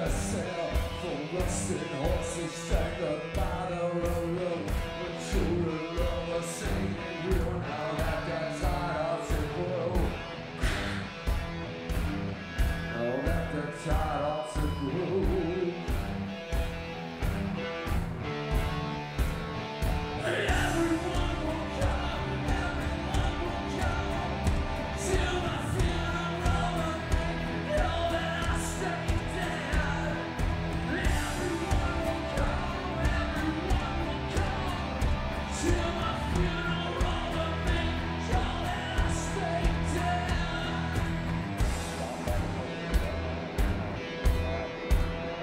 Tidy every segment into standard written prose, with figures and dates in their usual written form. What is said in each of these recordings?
myself for rusting horses strangled by the road. But true love was singing you now that got tired of the world. Oh, that got tired of the world. Everyone will come, everyone will come to my funeral and know that I stay dead. Everyone will come to my funeral and know that I stay dead.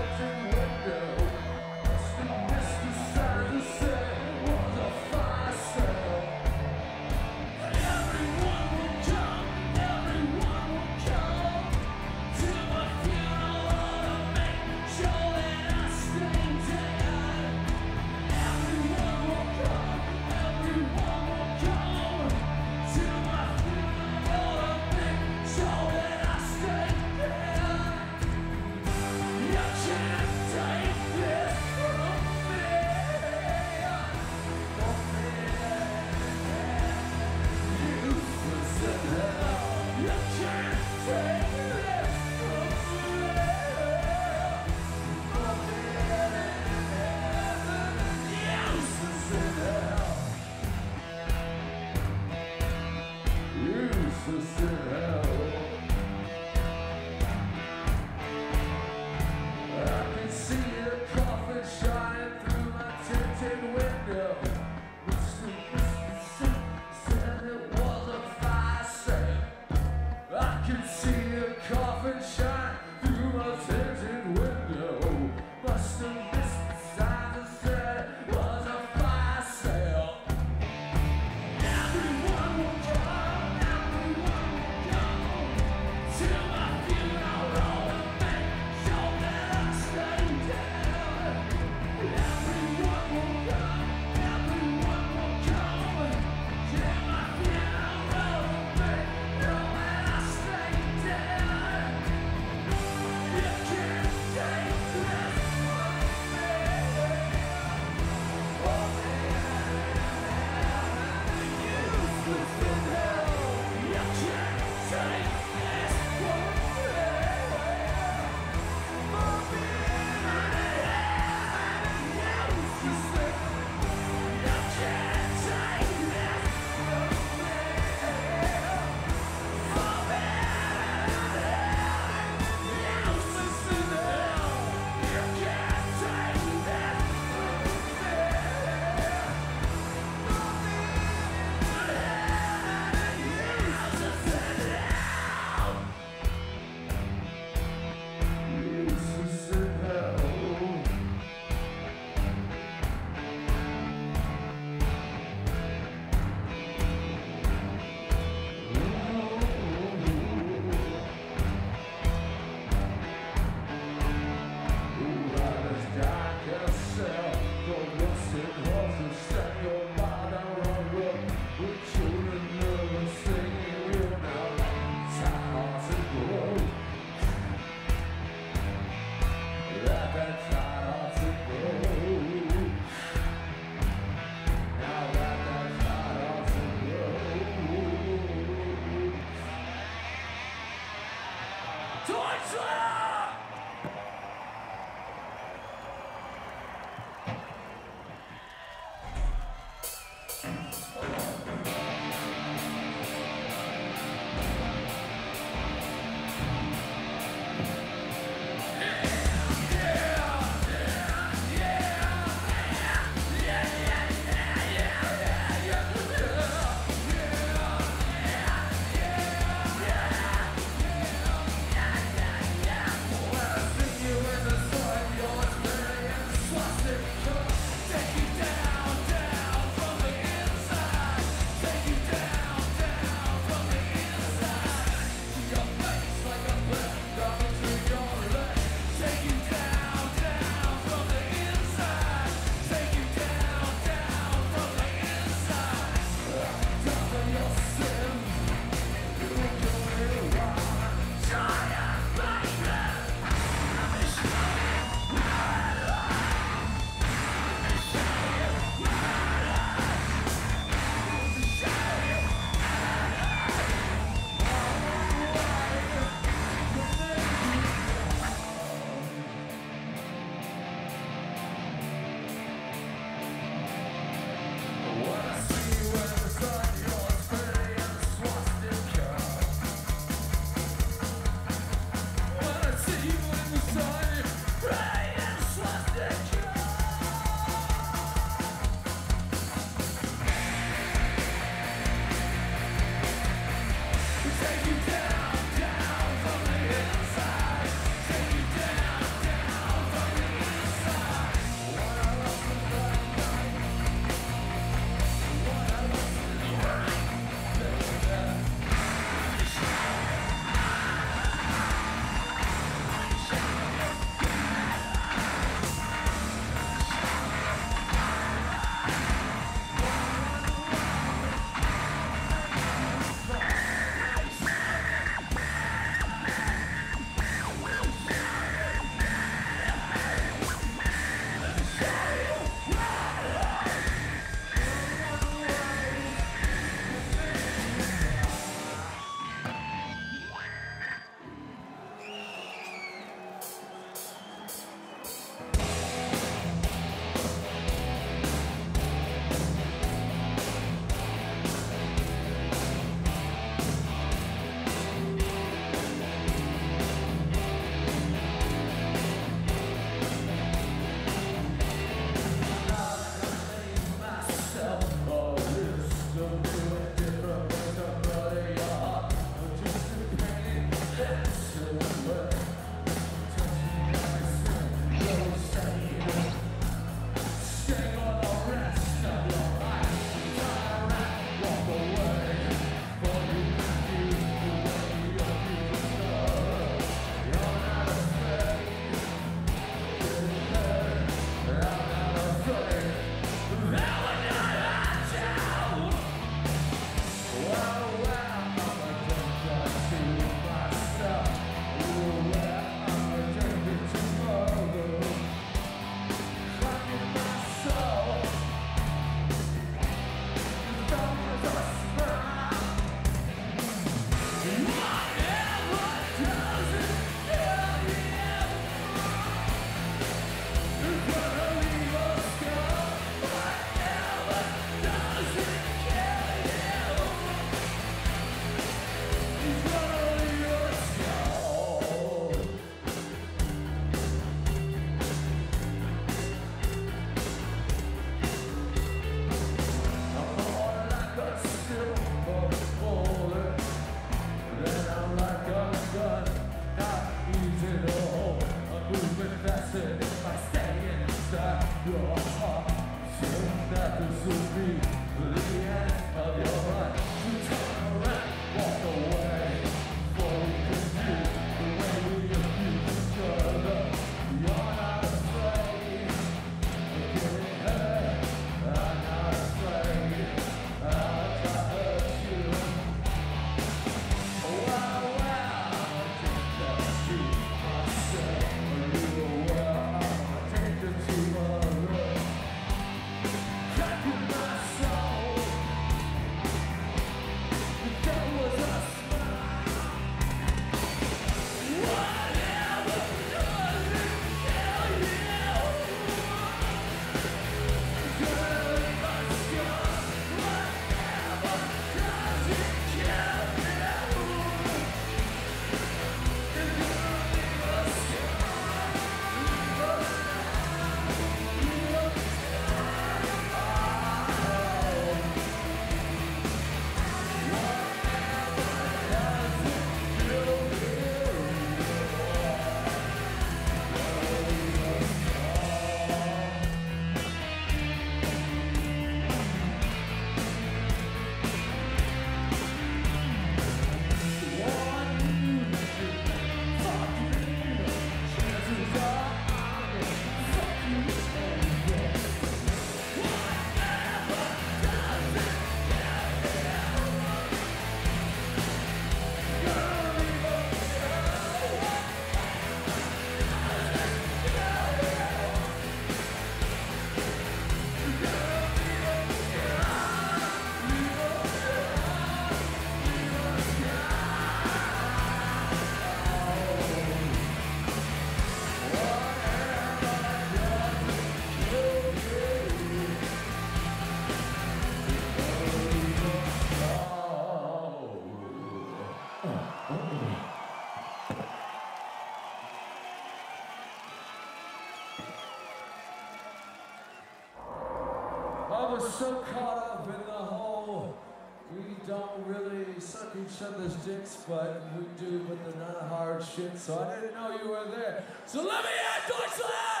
so caught up in the whole, we don't really suck each other's dicks, but we do, but they're not hard shit, so I didn't know you were there. So let me hear Deutschland!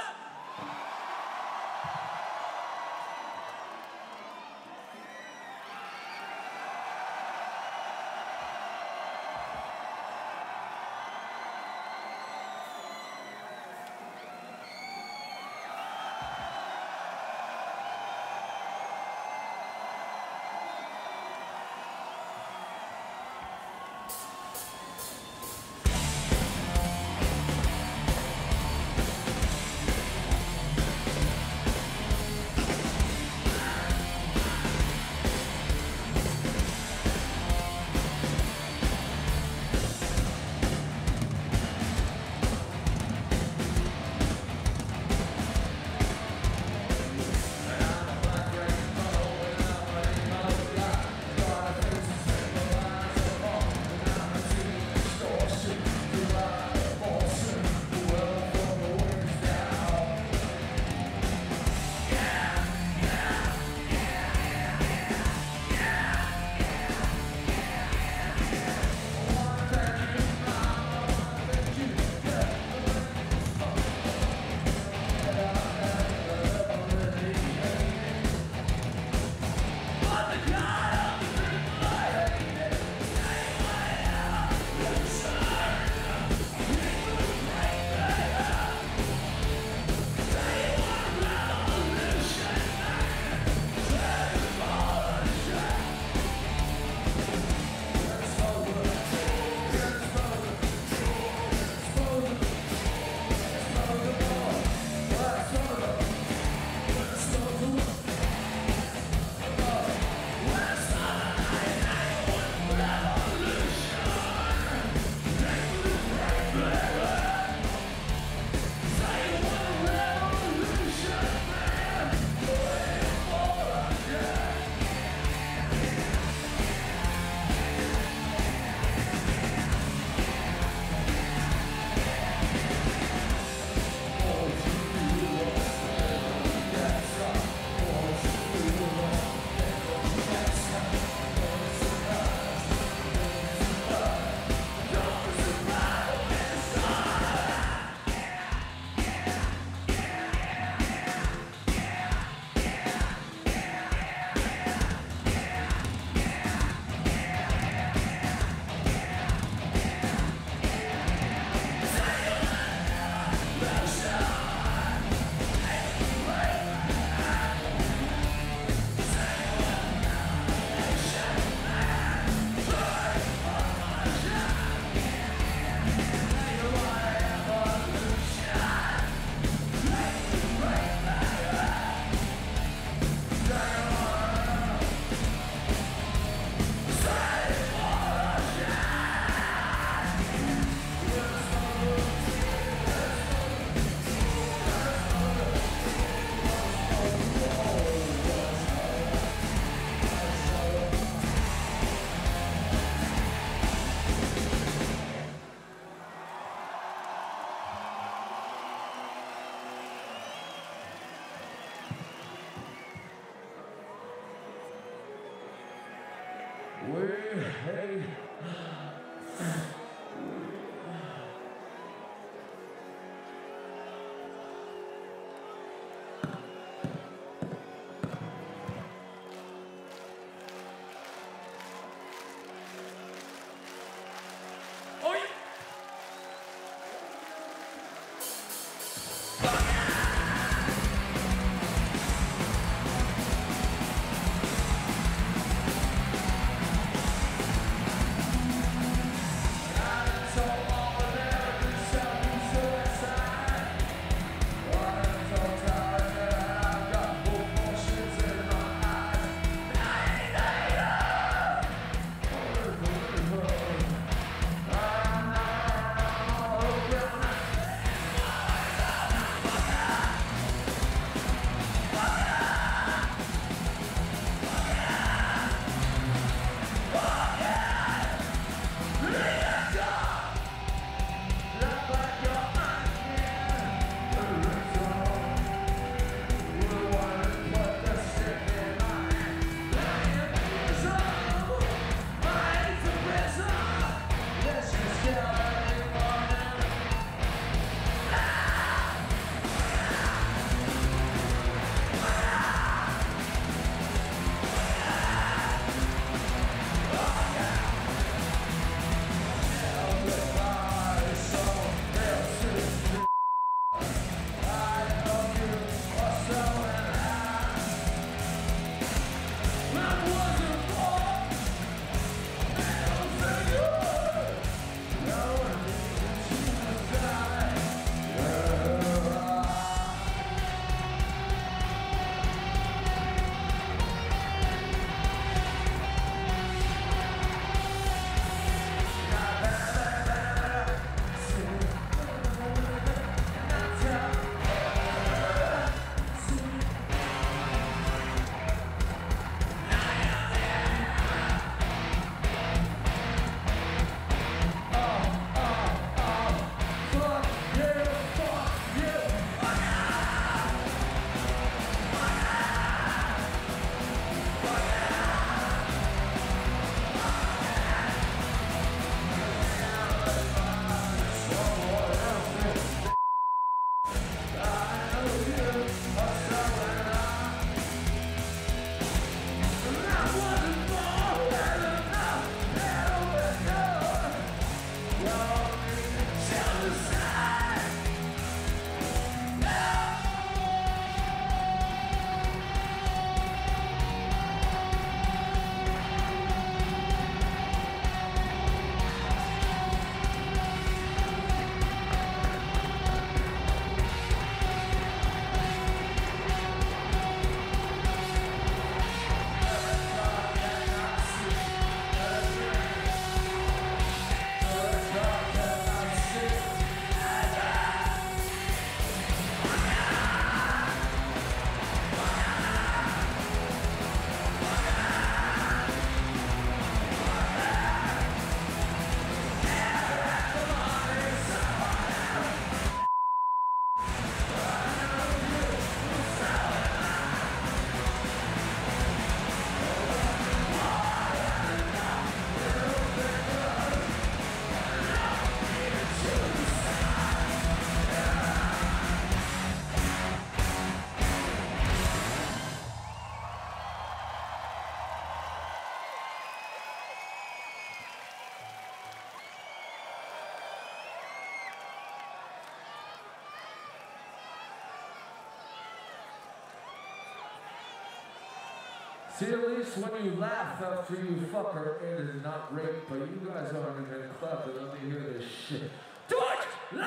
See, at least when you laugh after you fuck her, it is not rape, but you guys aren't even clever. Let me hear this shit. Deutsch!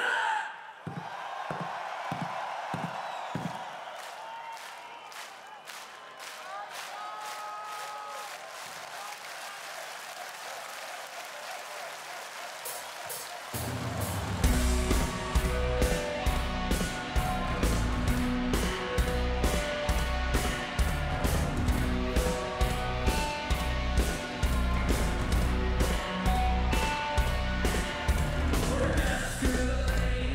We're next to the lane.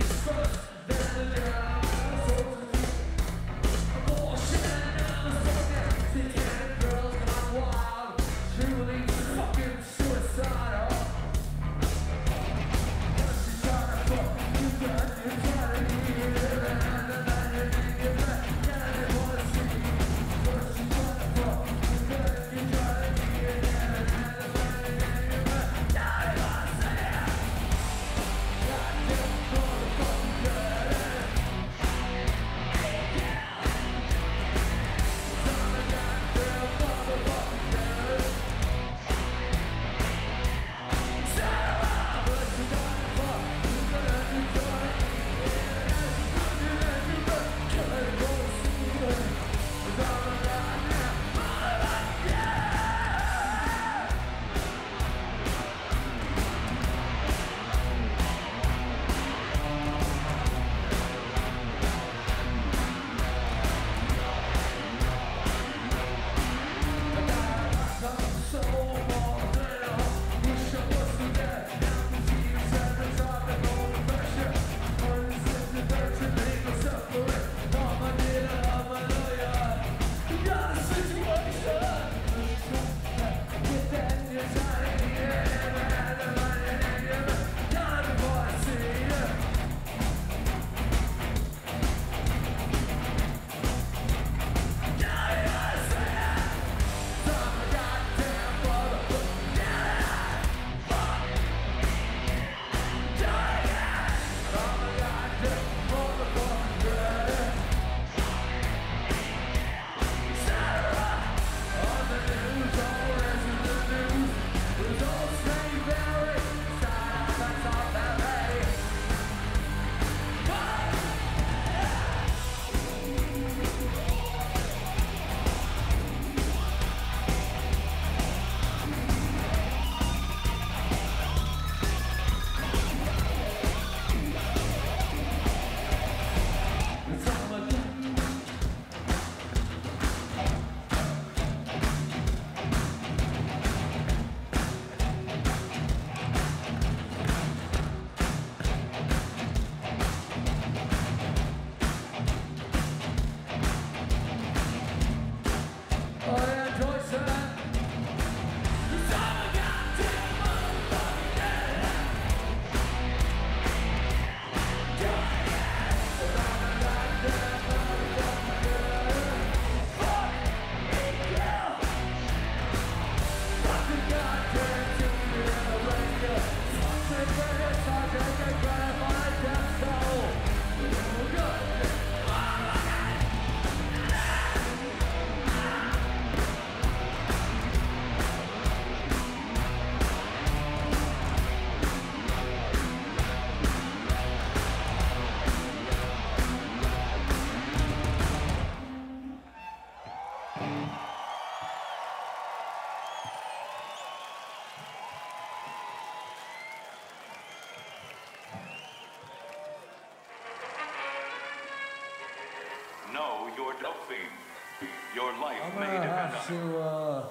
fame. Your life I'm may gonna depend have on it. to,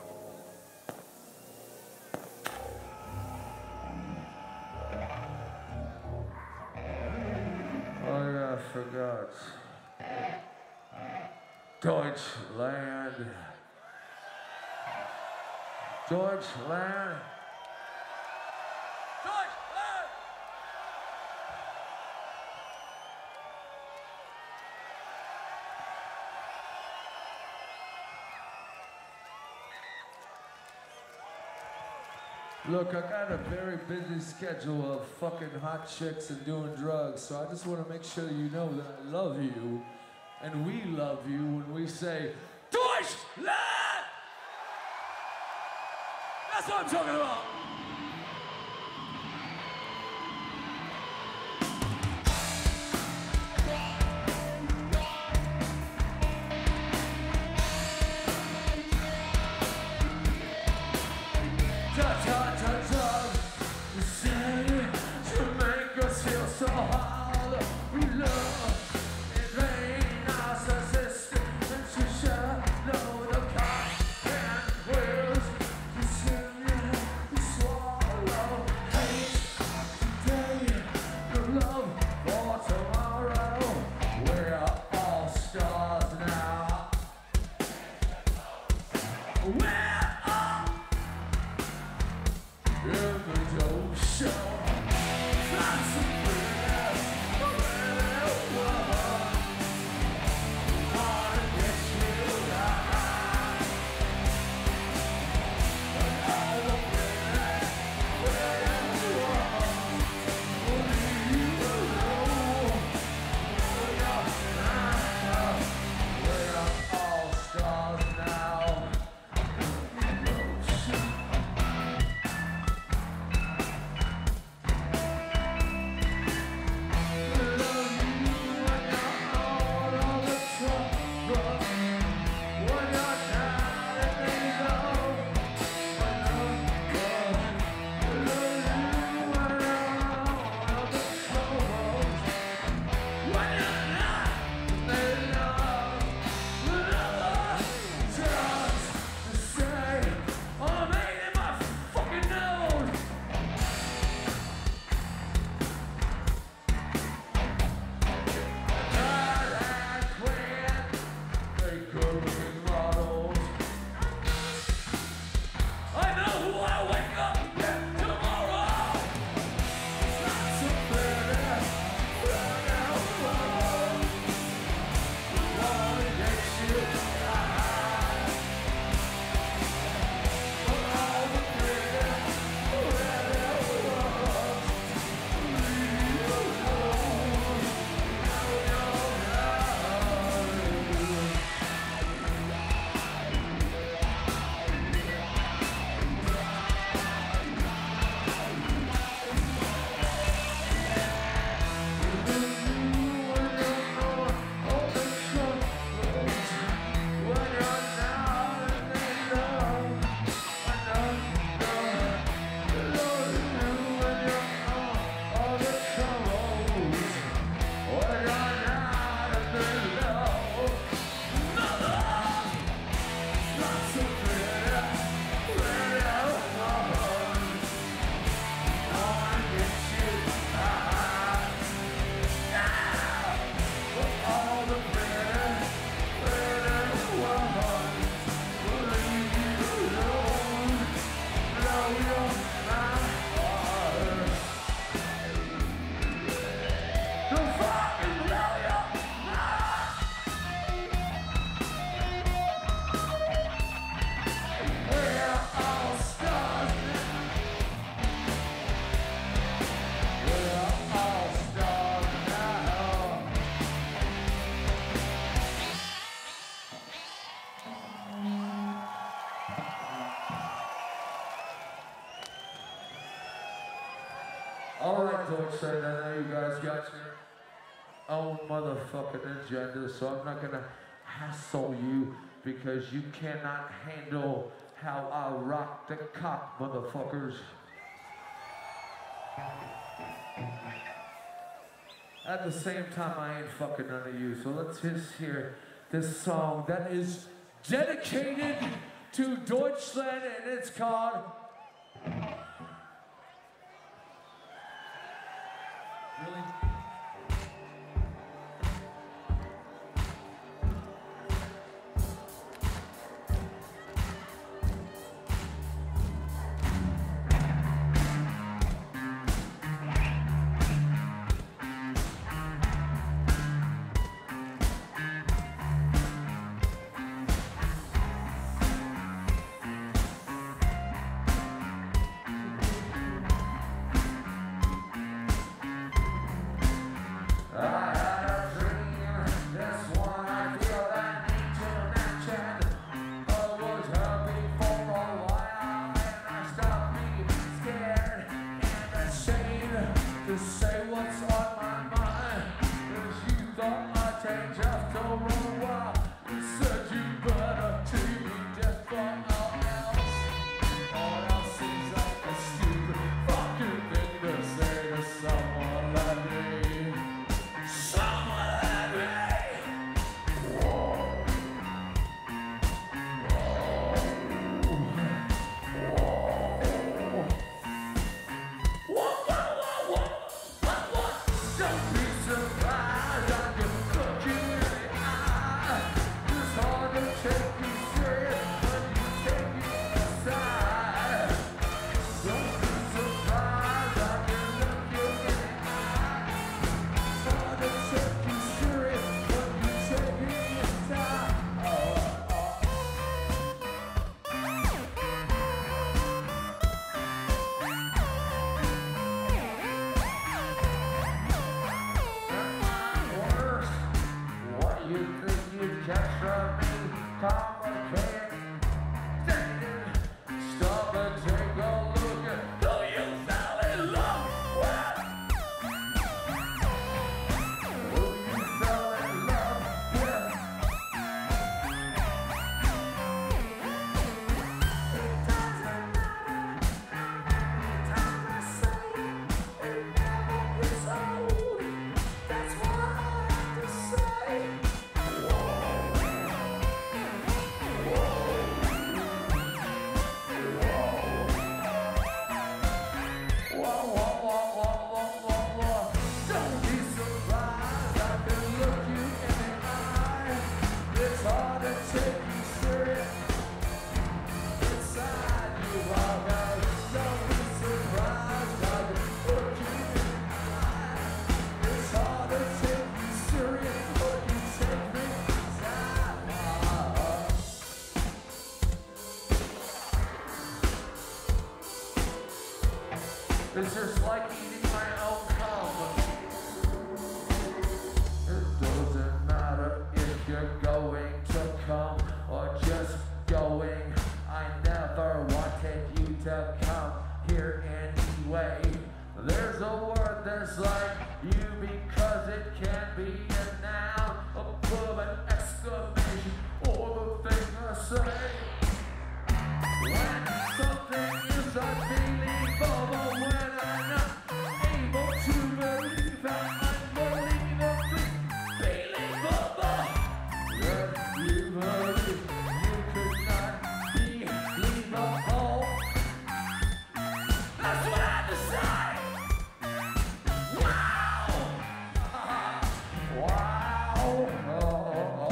oh yeah, I forgot. Deutschland. Deutschland. Deutschland! Look, I got a very busy schedule of fucking hot chicks and doing drugs, so I just want to make sure you know that I love you, and we love you when we say, Deutschland! That's what I'm talking about! So hard, we love it rain narcissist and she shadow the cock and wheels to sing to swallow hate today, the love for tomorrow. We're all stars now. We're all in the dope show. Alright, Deutschland, I know you guys got your own motherfucking agenda, so I'm not gonna hassle you because you cannot handle how I rock the cock, motherfuckers. At the same time, I ain't fucking none of you, so let's just hear this song that is dedicated to Deutschland, and it's called Really? It's just like eating my own cum. It doesn't matter if you're going to come or just going. I never wanted you to come here anyway. There's a word that's like you because it can be a noun above an exclamation or the thing I say. When something is unbelievable, when I'm not able to believe how unbelievably believable. If you believe you could not be believable, that's what I decide. Wow! Wow!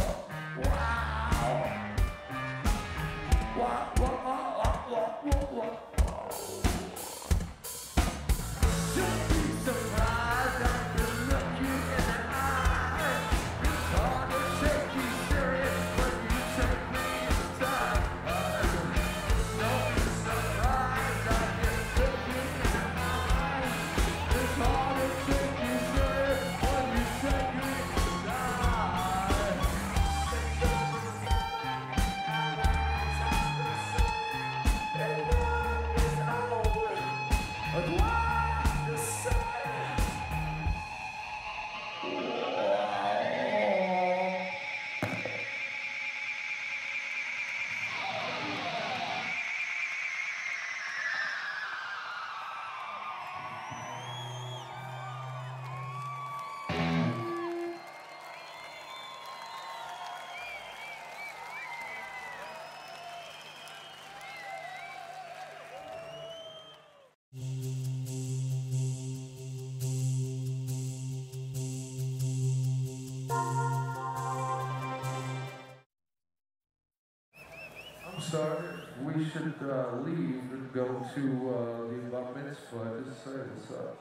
should leave and go to the bar mitzvah. Just say what's up.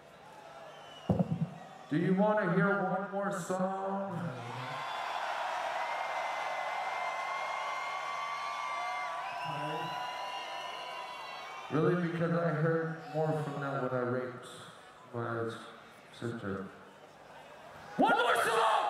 Do you want to hear one more song? Really, because I heard more from that when I raped my sister. One more song!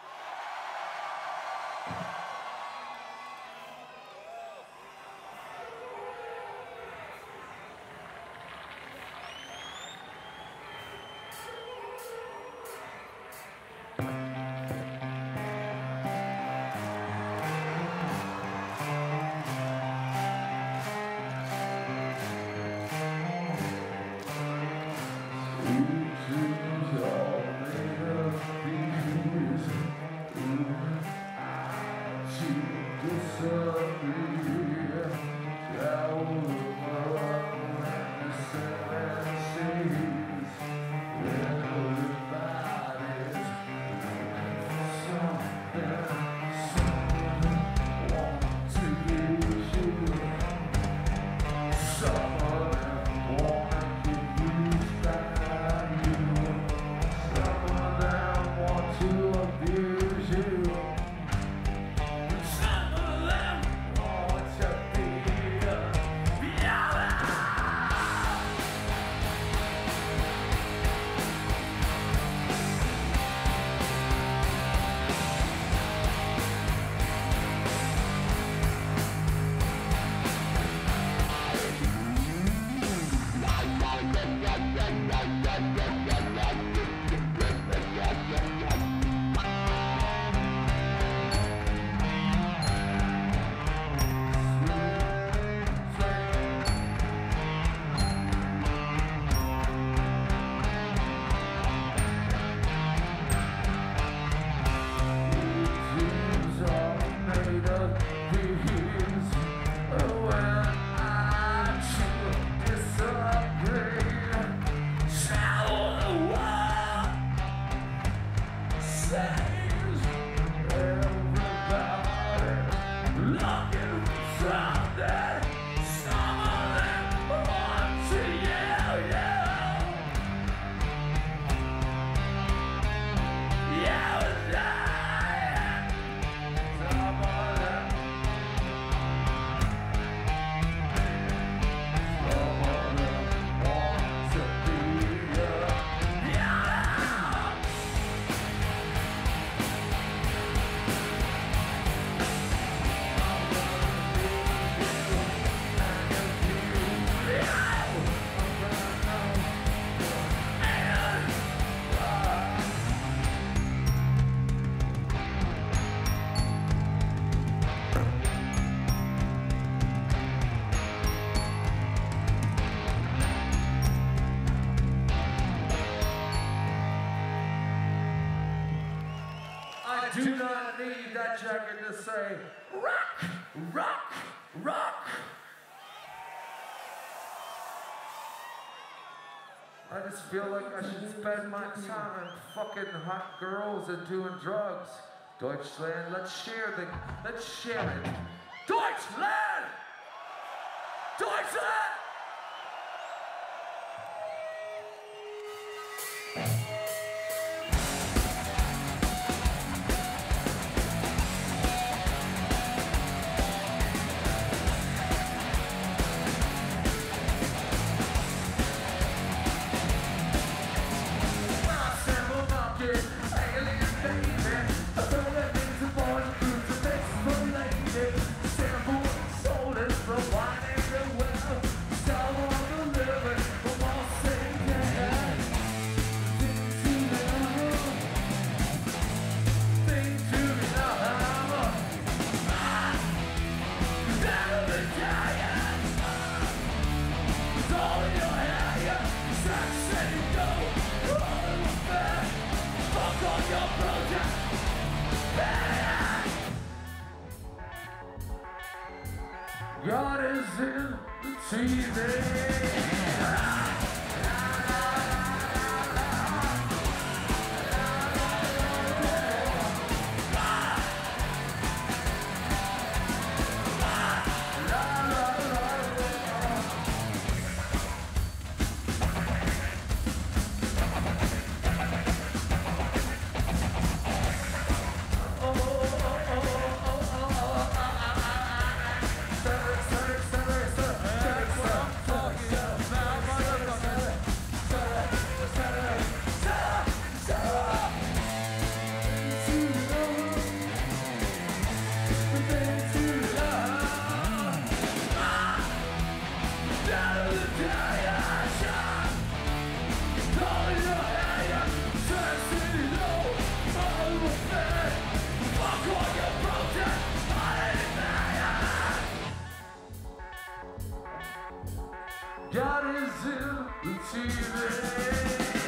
Do not need that jacket to say, rock, rock, rock. I just feel like I should spend my time fucking hot girls and doing drugs. Deutschland, let's share it. Deutschland! Deutschland! God is in the TV. La la la. God is in the TV.